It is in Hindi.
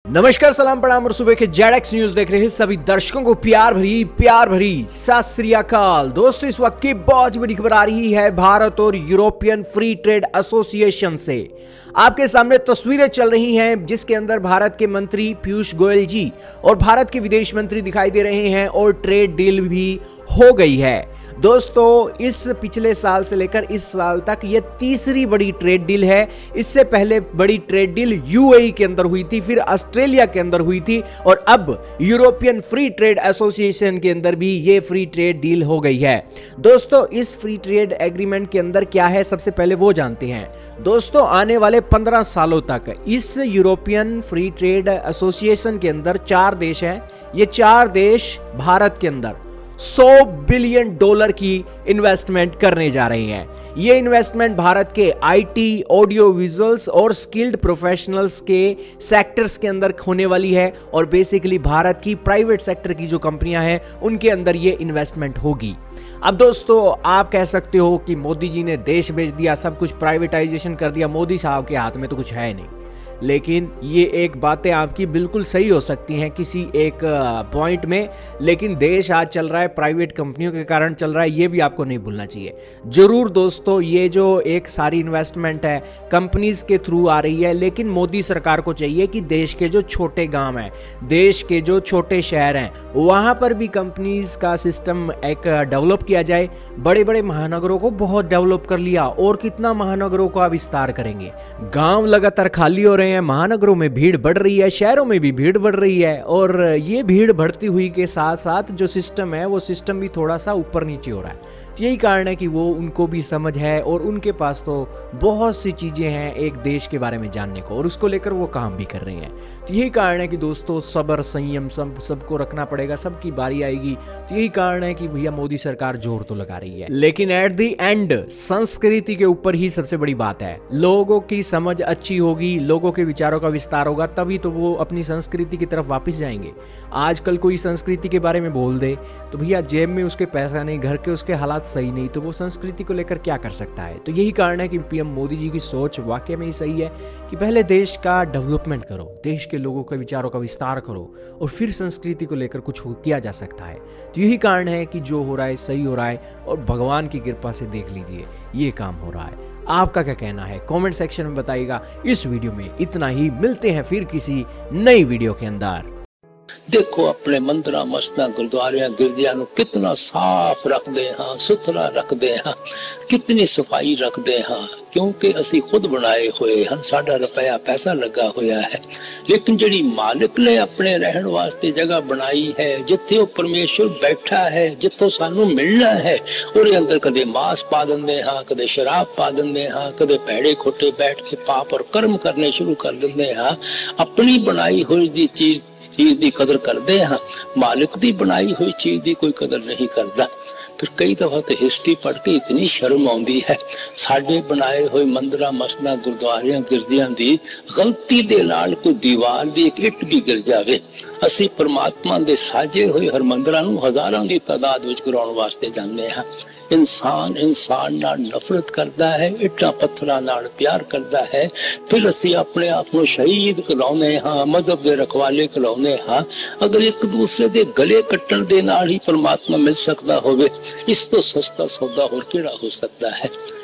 नमस्कार, सलाम, प्रणाम और सुबह के जेडएक्स न्यूज देख रहे हैं सभी दर्शकों को प्यार भरी सत श्री अकाल। दोस्तों, इस वक्त की बहुत बड़ी खबर आ रही है भारत और यूरोपियन फ्री ट्रेड एसोसिएशन से। आपके सामने तस्वीरें चल रही हैं जिसके अंदर भारत के मंत्री पीयूष गोयल जी और भारत के विदेश मंत्री दिखाई दे रहे हैं और ट्रेड डील भी हो गई है। दोस्तों, इस पिछले साल से लेकर इस साल तक ये तीसरी बड़ी ट्रेड डील है। इससे पहले बड़ी ट्रेड डील यूएई के अंदर हुई थी, फिर ऑस्ट्रेलिया के अंदर हुई थी और अब यूरोपियन फ्री ट्रेड एसोसिएशन के अंदर भी ये फ्री ट्रेड डील हो गई है। दोस्तों, इस फ्री ट्रेड एग्रीमेंट के अंदर क्या है, सबसे पहले वो जानते हैं। दोस्तों, आने वाले 15 सालों तक इस यूरोपियन फ्री ट्रेड एसोसिएशन के अंदर 4 देश हैं। ये 4 देश भारत के अंदर $100 बिलियन की इन्वेस्टमेंट करने जा रही हैं। ये इन्वेस्टमेंट भारत के आईटी, ऑडियो विजुअल्स और स्किल्ड प्रोफेशनल्स के सेक्टर्स के अंदर होने वाली है और बेसिकली भारत की प्राइवेट सेक्टर की जो कंपनियां हैं उनके अंदर ये इन्वेस्टमेंट होगी। अब दोस्तों, आप कह सकते हो कि मोदी जी ने देश बेच दिया, सब कुछ प्राइवेटाइजेशन कर दिया, मोदी साहब के हाथ में तो कुछ है नहीं। लेकिन ये एक बातें आपकी बिल्कुल सही हो सकती हैं किसी एक पॉइंट में, लेकिन देश आज चल रहा है प्राइवेट कंपनियों के कारण चल रहा है, ये भी आपको नहीं भूलना चाहिए। जरूर दोस्तों, ये जो एक सारी इन्वेस्टमेंट है कंपनीज के थ्रू आ रही है, लेकिन मोदी सरकार को चाहिए कि देश के जो छोटे गांव हैं, देश के जो छोटे शहर हैं, वहाँ पर भी कंपनीज का सिस्टम एक डेवलप किया जाए। बड़े बड़े महानगरों को बहुत डेवलप कर लिया और कितना महानगरों का विस्तार करेंगे। गाँव लगातार खाली हो रहे हैं, महानगरों में भीड़ बढ़ रही है, शहरों में भी भीड़ बढ़ रही है और ये भीड़ बढ़ती हुई के साथ साथ जो सिस्टम है वो सिस्टम भी थोड़ा सा ऊपर नीचे हो रहा है। यही कारण है कि वो उनको भी समझ है और उनके पास तो बहुत सी चीज़ें हैं एक देश के बारे में जानने को और उसको लेकर वो काम भी कर रहे हैं। तो यही कारण है कि दोस्तों, सब्र संयम सबको रखना पड़ेगा, सबकी बारी आएगी। तो यही कारण है कि भैया मोदी सरकार जोर तो लगा रही है, लेकिन एट द एंड संस्कृति के ऊपर ही सबसे बड़ी बात है। लोगों की समझ अच्छी होगी, लोगों के विचारों का विस्तार होगा, तभी तो वो अपनी संस्कृति की तरफ वापस जाएंगे। आजकल कोई संस्कृति के बारे में बोल दे तो भैया जेब में उसके पैसा नहीं, घर के उसके हालात सही नहीं, तो वो संस्कृति को लेकर क्या कर सकता है। तो यही कारण है कि पीएम मोदी जी की सोच वाकई में ही सही है कि पहले देश का डेवलपमेंट करो, देश के लोगों के विचारों का विस्तार करो और फिर संस्कृति को लेकर कुछ किया जा सकता है। तो यही कारण है कि जो हो रहा है सही हो रहा है और भगवान की कृपा से देख लीजिए ये काम हो रहा है। आपका क्या कहना है कमेंट सेक्शन में बताइएगा। इस वीडियो में इतना ही, मिलते हैं फिर किसी नई वीडियो के अंदर। देखो, अपने मंदिर मस्जिदां गुरुद्वारियां गिरजियां कितना साफ रखते हाँ, सुथरा रखते हाँ, कितनी सफाई रखते हाँ, क्योंकि असी खुद बनाए हुए हैं, साडा रुपया पैसा लगा हुआ है। लेकिन जिहड़ी मालिक ने अपने रहन वास्ते जगह बनाई है, जिथे वो परमेश्वर बैठा है, जिथों सानू मिलना है, और अंदर कदे मांस पा देंगे हाँ, कदे शराब पा देंगे हाँ, कदे भैड़े खोटे बैठ के पाप और कर्म करने शुरू कर देंगे हाँ। अपनी बनाई हुई चीज की कदर करते हैं, मालिक दी बनाई हुई चीज की कोई कदर नहीं करता। फिर कई दफा तो हिस्ट्री पढ़ के इतनी शर्म आती है, साडे बनाए हुए मंदिर मस्जिदां गुरुद्वारियां गिरजियां दी गलती दे नाल कोई दीवार दी एक इट भी गिर जावे, असी परमात्मा दे साजे हुए हरमंदिरां नूं हजारां दी तादाद विच गिराउण वास्ते जांदे हां। इंसान इंसान नाल नफरत करता है, इट्टां पत्थरां नाल प्यार करता है, फिर असी अपने आप को शहीद कराउने हाँ, मजहब दे रखवाले कराउने हाँ। अगर एक दूसरे दे गले कट्टण दे नाल ही परमात्मा मिल सकता होवे, इस तो सस्ता सौदा होर किहड़ा हो सकता है।